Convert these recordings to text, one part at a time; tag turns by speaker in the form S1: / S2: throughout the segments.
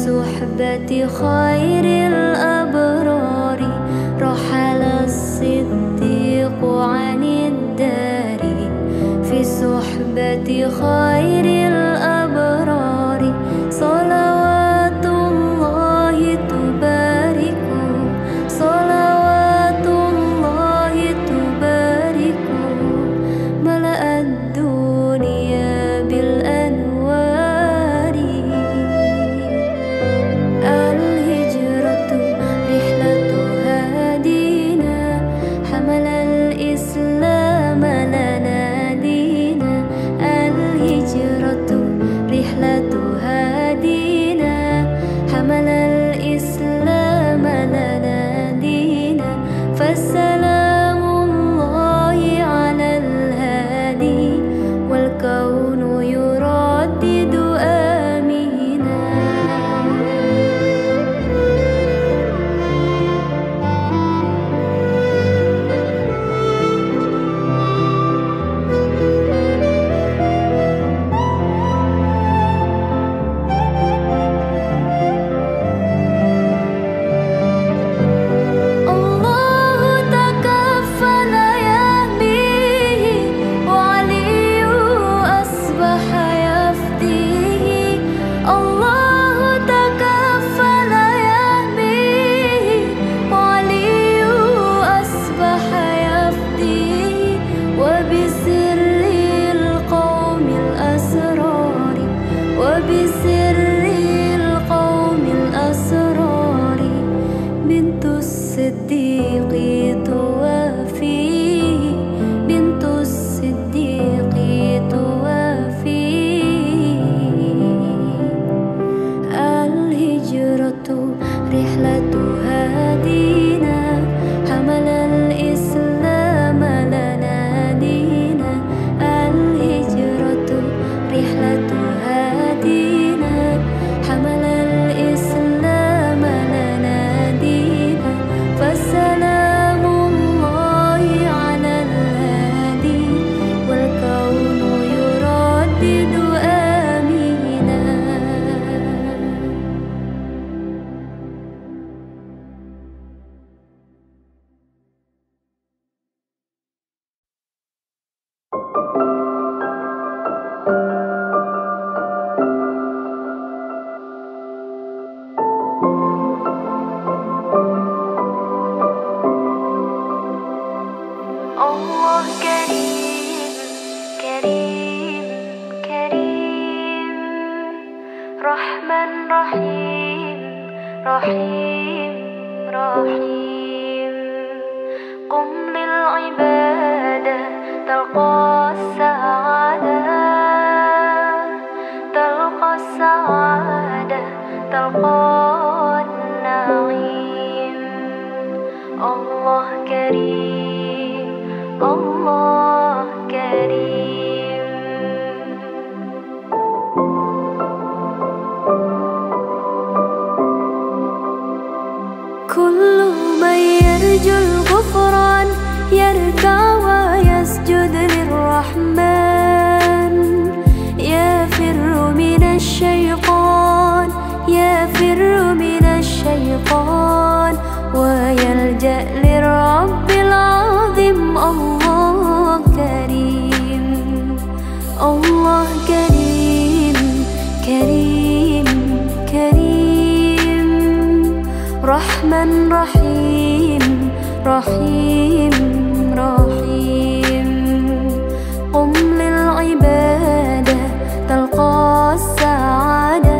S1: صحبة خير الأبرار رحل الصديق عن الدار. في صحبة خير الأبرار صلوات الله تبارك، صلوات الله تبارك ملأ الدنيا بالأنوار. الهجرة رحلة هادينا حمل الإسلام لنا دينا. الهجرة رحلة هادينا حمل الإسلام لنا دينا. فالسلام الله على الهادي والكون يردد آمينا. الله تكفل يهديه وعلي أصبح يفديه. الله تكفل يهديه وعلي أصبح يفديه. وبسر القوم الأسرار، وبسر القوم الأسرار بنت الصديق توافيه، بنت الصديق توافيه. الهجرة رحلة هادينا حمل الإسلام لنا دينا. الهجرة رحلة هادينا حمل الإسلام لنا دينا. فالسلام الله على الهادي والكون يردد آمينا. الله كريم كريم كريم رحمن رحيم رحيم رحيم. قم للعبادة تلقى السعادة، تلقى السعادة تلقى النعيم. الله كريم الله كريم. كل من يرجو الغفران يركع ويسجد للرحمن. يفر من الشيطان، يفر من الشيطان ويلجأ للرب العظيم. الله كريم الله كريم كريم كريم رحمن رحيم رحيم رحيم. قم للعبادة تلقى السعادة،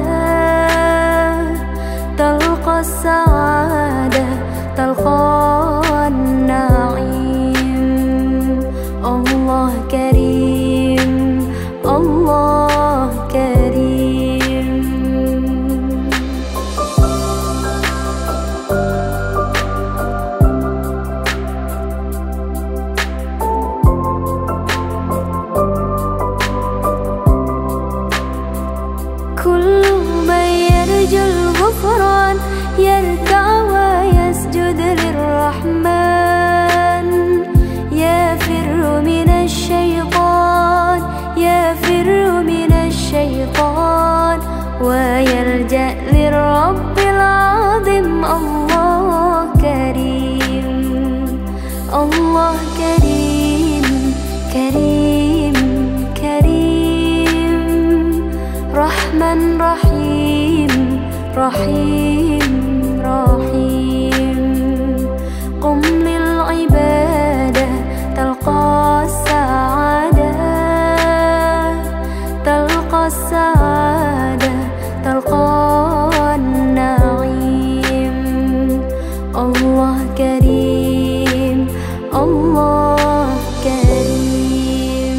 S1: تلقى السعادة تلقى النعيم. الله كريم الله كريم. كل من يرجو الغفران يركع ويسجد للرحمن. رب العظيم الله كريم، الله كريم كريم كريم، رحمن رحيم رحيم رحيم. قم للعبادة تلقى السعادة، تلقى السعادة، تلقى النعيم. الله كريم الله كريم.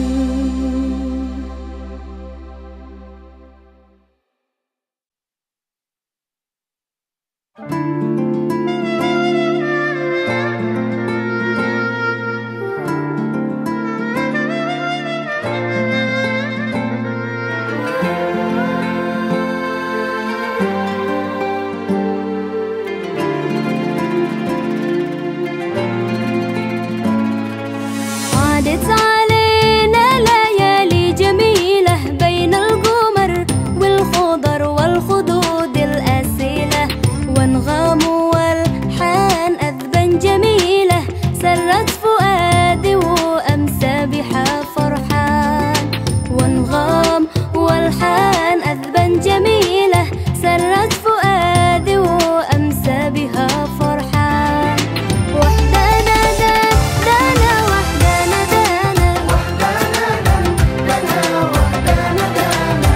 S1: عادت علينا ليالي جميلة بين القمر والخضر والخدود الأسيلة، وانغام والحان أذبا جميلة سرت فؤادي وأمسى بها فرحان. وانغام والحان أذبا جميلة سرت فؤادي وأمسى بها فرحان. وحدنا دانا وحدنا دانا، وحدنا دانا وحدنا دانا،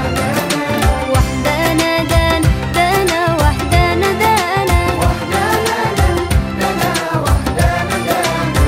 S1: وحدنا دانا وحدنا دانا، وحدنا دانا وحدنا دانا.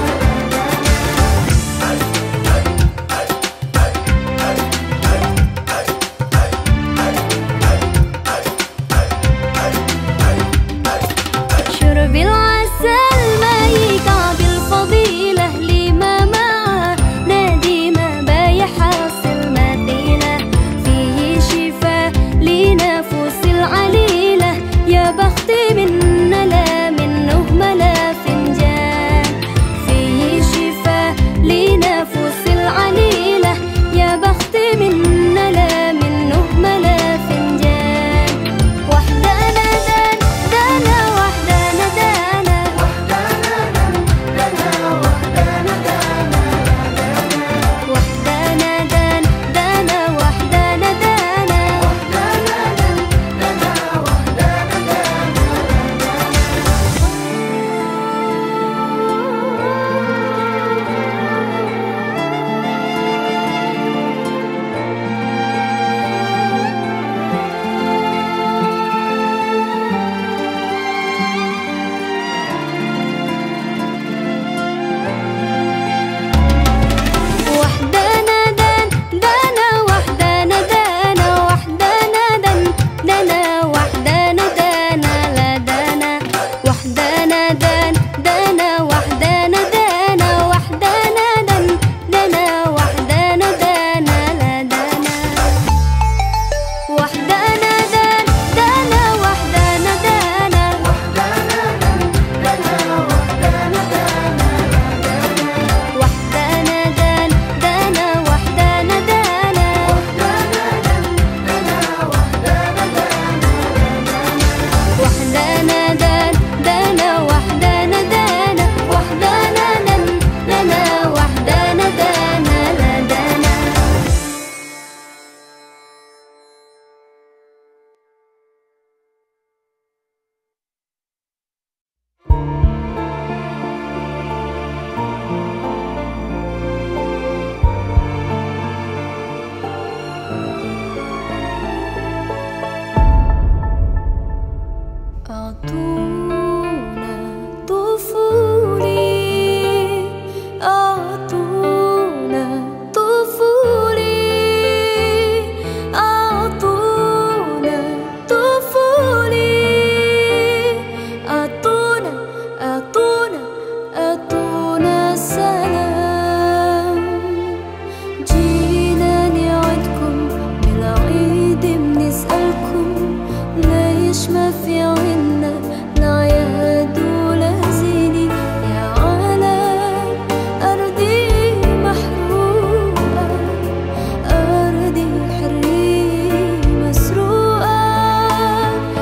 S1: شرب العسل ما يكعب الفضيلة لما معه نادي ما بيحصل مثيلة، فيه شفاء لنفوس العليلة. يا بختي منا لا منه ملا فنجان، فيه شفاء لنفوس العليلة. يا بختي منا لا منه ملا فنجان. وحدنا دانا وحدنا دانا، وحدنا دانا وحدنا دانا، وحدنا دانا وحدنا دانا، وحدنا دانا وحدنا وحدنا دانا وحدنا دانا، وحدنا دانا وحدنا دانا لا دانا. وحدنا دانا وحدنا دانا، وحدنا دانا وحدنا دانا لا دانا. وحدنا دانا وحدنا دانا، وحدنا دانا وحدنا دانا، وحدنا دانا وحدنا دانا، وحدنا دانا وحدنا دانا، وحدنا دانا وحدنا دانا، وحدنا دانا وحدنا دانا لا دانا. أعطونا طفولي، أعطونا طفولي، أعطونا طفولي، أعطونا أعطونا أعطونا سلام. جينا نعدكم بالعيد بنسألكم ليش ما في عنا الأعياد ولا زيني يا عالم. أرضي محروقة، أرضي حرية مسروقة،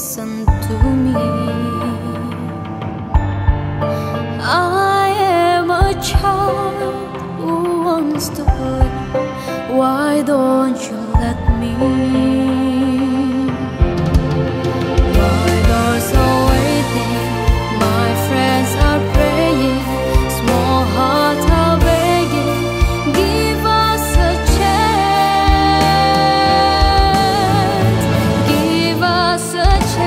S1: listen to me. I am a child who wants to play. Why don't you let me? My doors are waiting, my friends are praying, small hearts are begging, give us a chance, give us a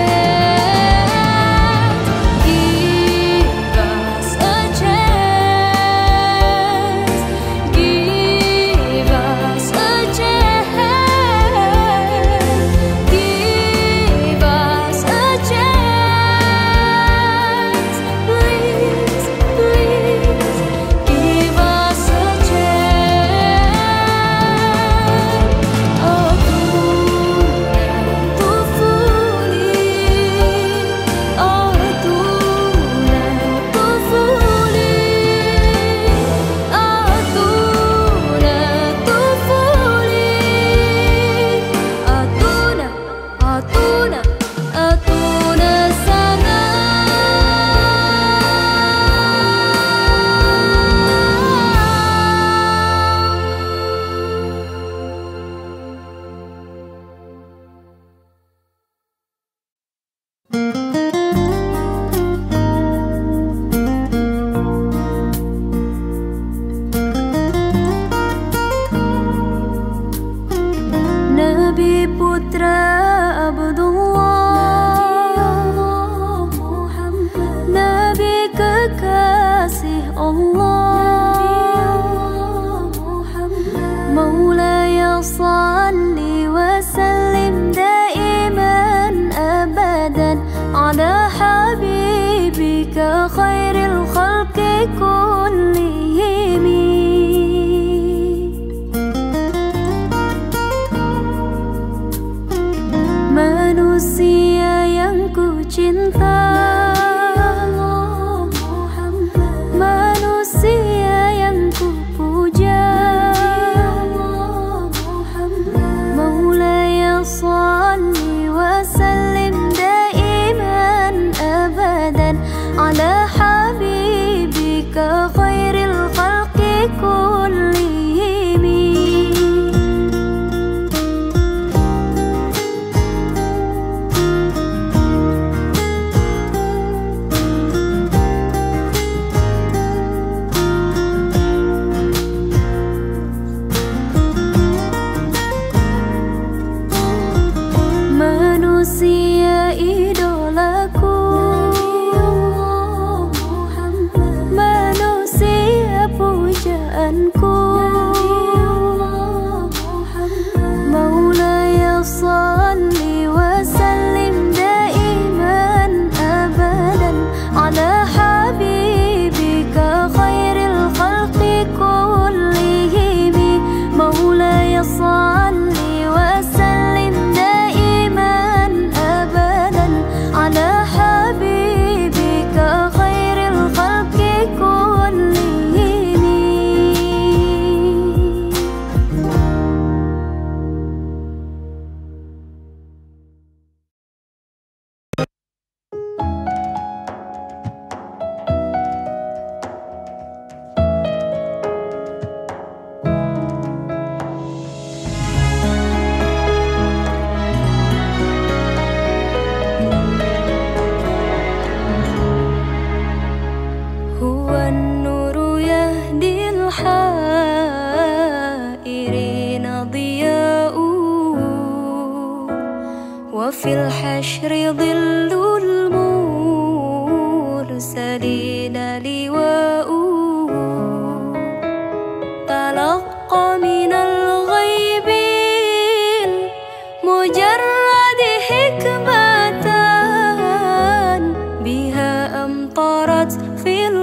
S1: chance, give us a chance, give us a chance, give us a chance, please, please, give us a chance. Atuna sana. Nabi putra Abdullah, Nabi kekasih Allah, Maulaya salli wa sallim daiman abadan ala habibika khairil khalqi kullihim. Manusia yang ku cinta, manusia yang ku puja, Maulaya salli wa sallim daiman abadan ala habibika khairil khalqi kullihim. Manusia idolaku, manusia pujaanku, Maulaya salli wa sallim daiman abadan ala habibika khairil khalqi kullihim. Maulaya salli wa sallim daiman abadan ala habibika khairil khalqi kullihim. Huwa an-nuru yahdil hairina diya'u wa fil hashri dhillul mursalina liwa'u talaqqa minal ghaibil mujarrad hikmatan biha amtarat fil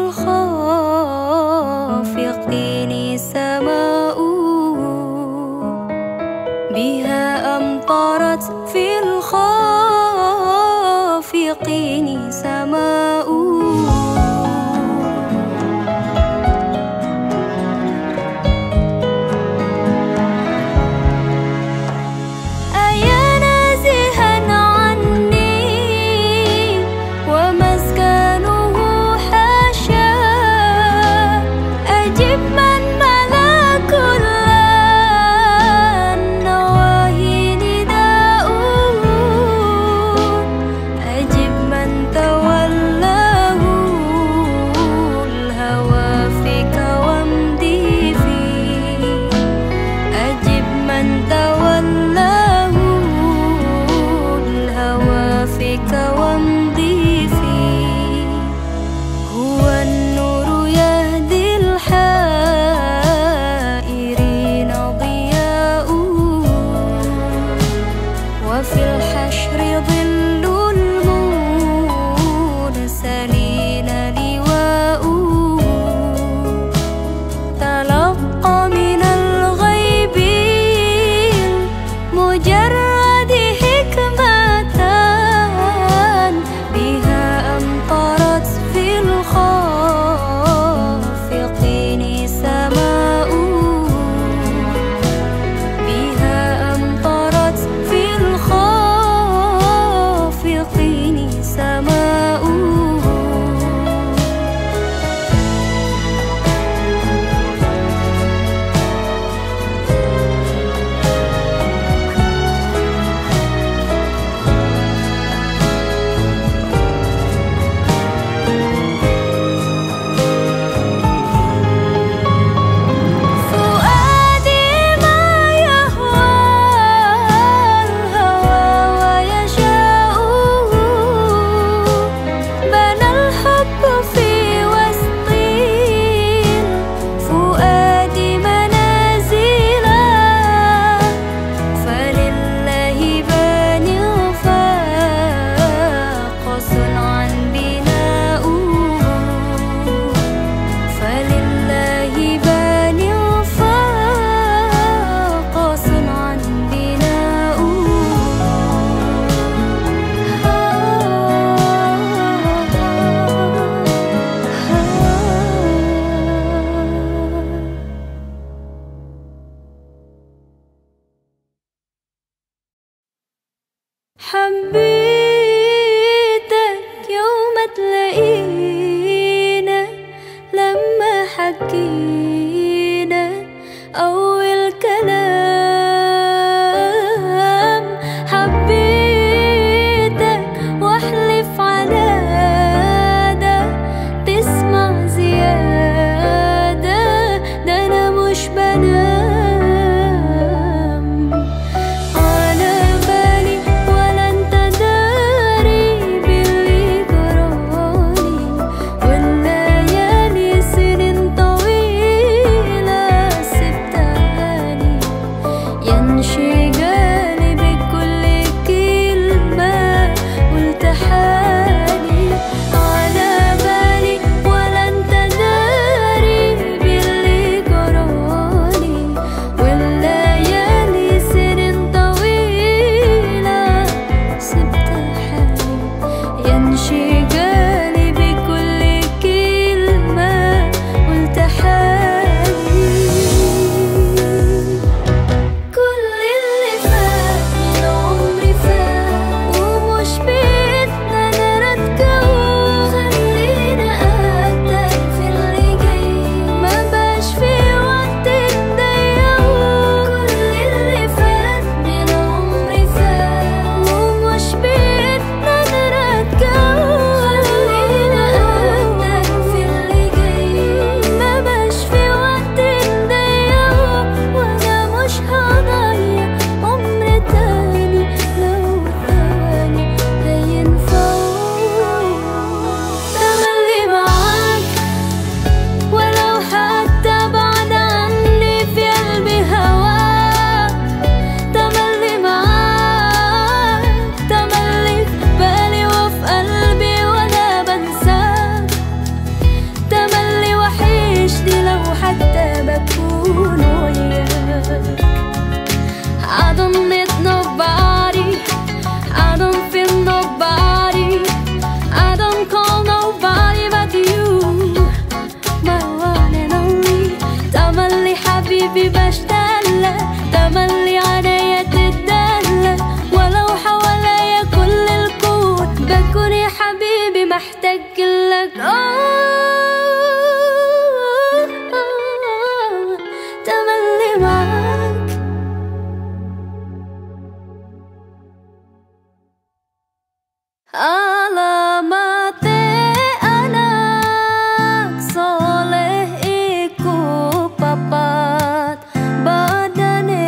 S1: khafiqini sama'u biha amtarat fil khafiqini sama'u. الحشر ظل المرسلين لواؤه تلقى من الغيب المجرد حكمة بها أمطرت في الخافقين سماؤه بها أمطرت في الخافقين سماؤه فؤادي ما يهوى الهوى ويشاؤه بنى الحب في وسط الفؤاد منازلا فلله باني فاق صنعا بناؤه فلله باني فاق صنعا بناؤه. حبيتك يوم تلاقينا لما حكينا أول كلام حبيتك واحلف على ده تسمع زيادة ده أنا مش بنام على بالي ولا انت داري باللي جرالي والليالي سنين طويلة سبتهالي ينشغالي بكل كلمة قلتهالي على بالي ولا انت داري باللي جرالي والليالي سنين طويلة سبتهالي ينشغالي بكل كلمة قلتهالي كل اللي فات من عمري فات ومش بإيدنا نرجعه خلينا أقدر في اللي جاي ما بقاش في وقت نضيعه كل اللي فات من عمري فات ومش بإيدنا نرجعه خلينا أقدر في اللي جاي ما بقاش في وقت نضيعه وأنا مش هضيع عمر تاني لو ثواني هينفعوا تملي معاك ولو حتى بعد عني في قلبي هواك تملي معاك تملي في بالي وفي قلبي ولا بنساك تملي وحشني لو حتى بكون وياك I don't need nobody I don't feel nobody I don't call nobody but you my one and only تملي حبيبي بشتغل تملي عنايا تتدلى ولو حواليا كل الكون بكون يا حبيبي محتاج لك تملي معاك علامات anak soleh iku papat badane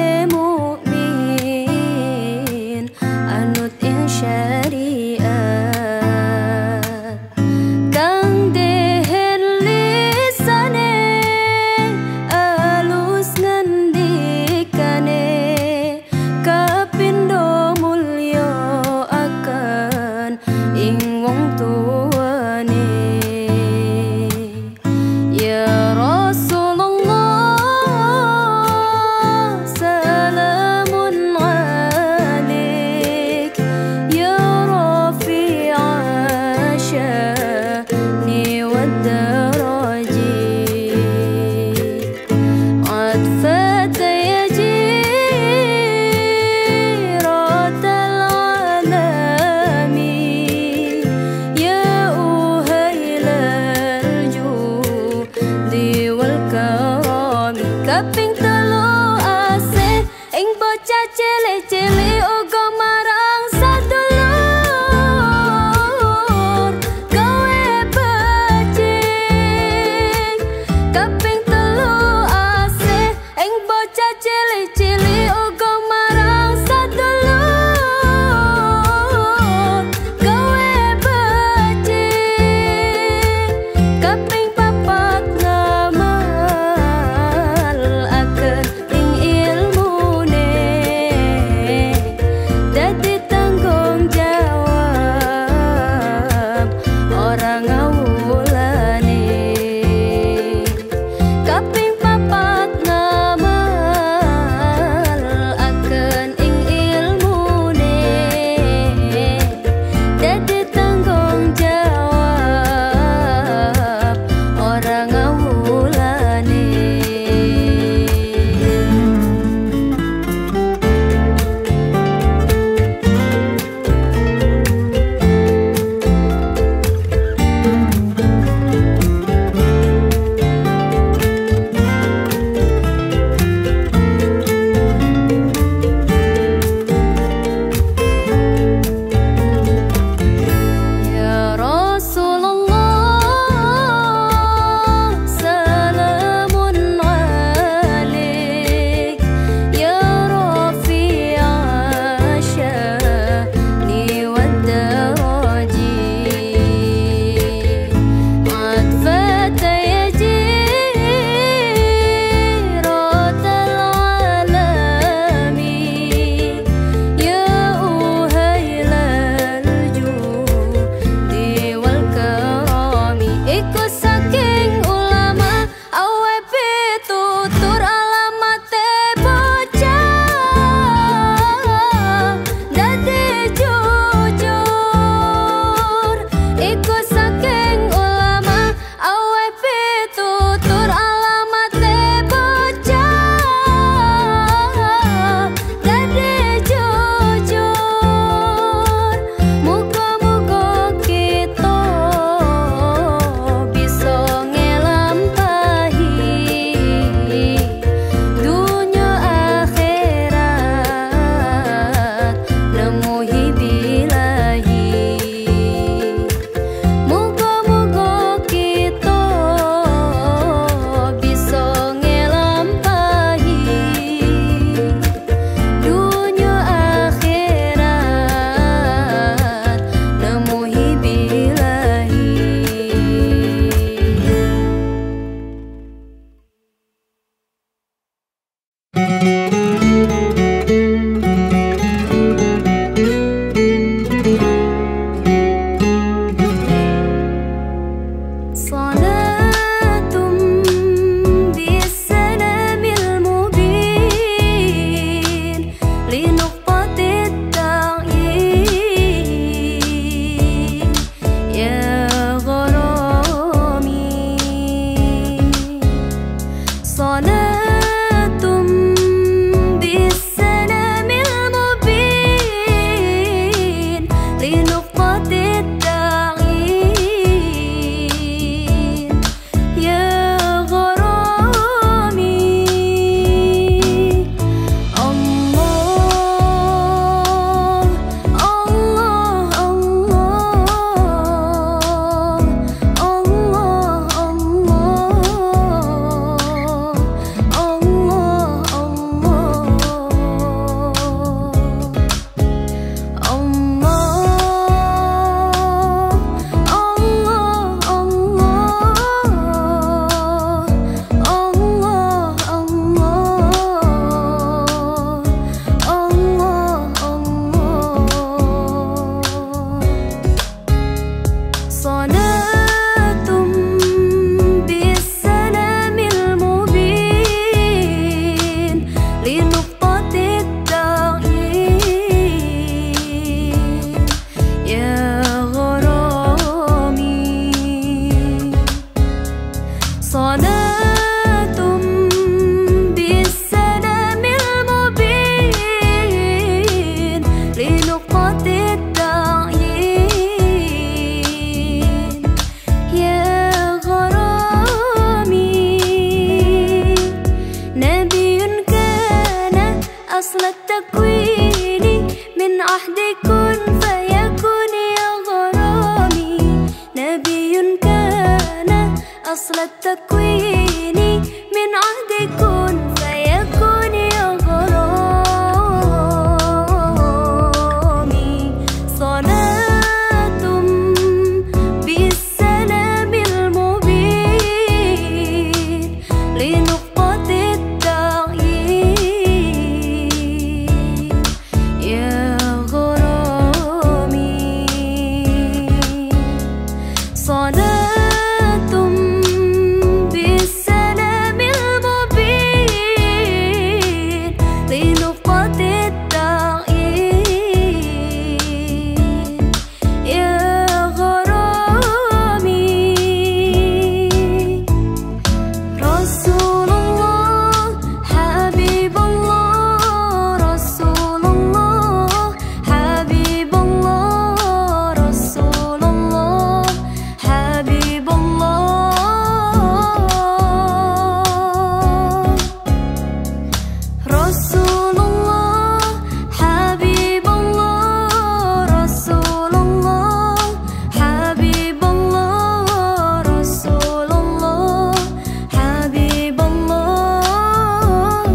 S1: mukmin anut ing syariat kang dehen lisane alus ngendikane kapindo mulya التكوين من عهد كن فيكون يا غرامي. صلاة بالسلام المبين لنقطة التعيين يا غرامي. صلاة بالسلام المبين لنقطة التعيين يا غرامي. رسول الله حبيب الله، رسول الله حبيب الله، رسول الله حبيب الله. رسول الله حبيب الله، رسول الله حبيب الله، رسول الله حبيب الله.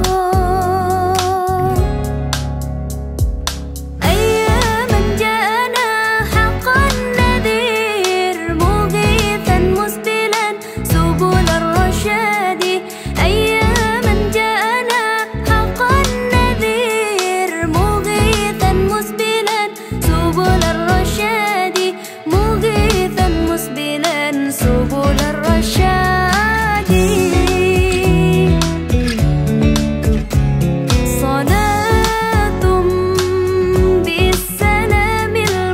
S1: أياما جاءنا حقا نذير مغيثا مسبلا سبل الرشاد. أياما جاءنا حقا نذير مغيثا مسبلا سبل الرشاد، مغيثا مسبلا سبل الرشاد. صلاة بالسلام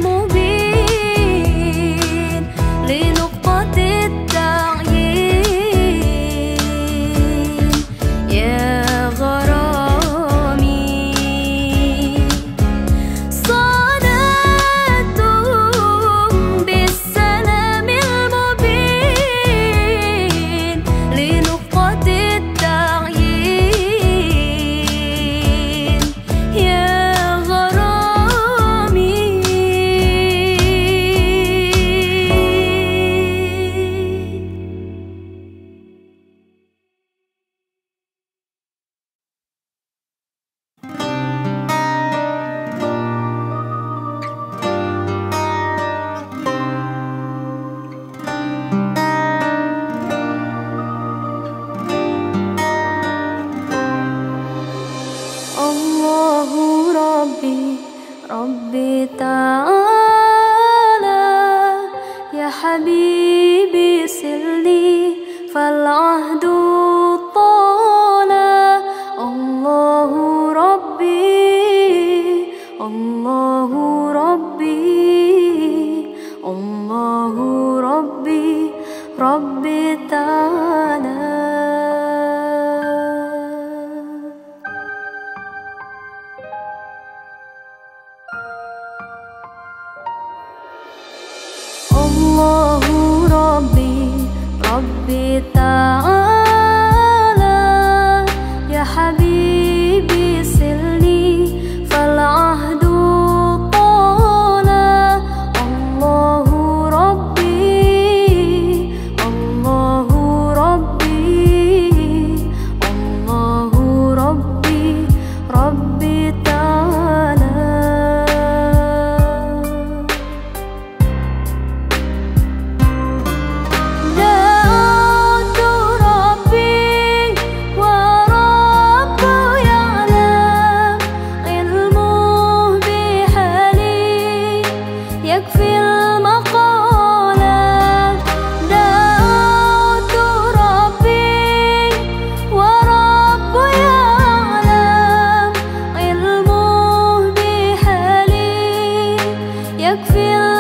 S1: المبين لنقطة التعيين يا غرامي. صلاة بالسلام المبين لنقطة التعيين يا غرامي. الله ربي ربي تعالى يا حبيبي سلني فالعهد طال. الله ربي الله ربي الله ربي ربي تعالى. الله ربي ربي تعالى يا حبيبي سلني فالعهد طال. الله ربي الله ربي الله ربي ربي تعالى. دعوت ربي ورب يعلم علمه بحالي يكفي المقالة. دعوت ربي ورب يعلم علمه بحالي يكفي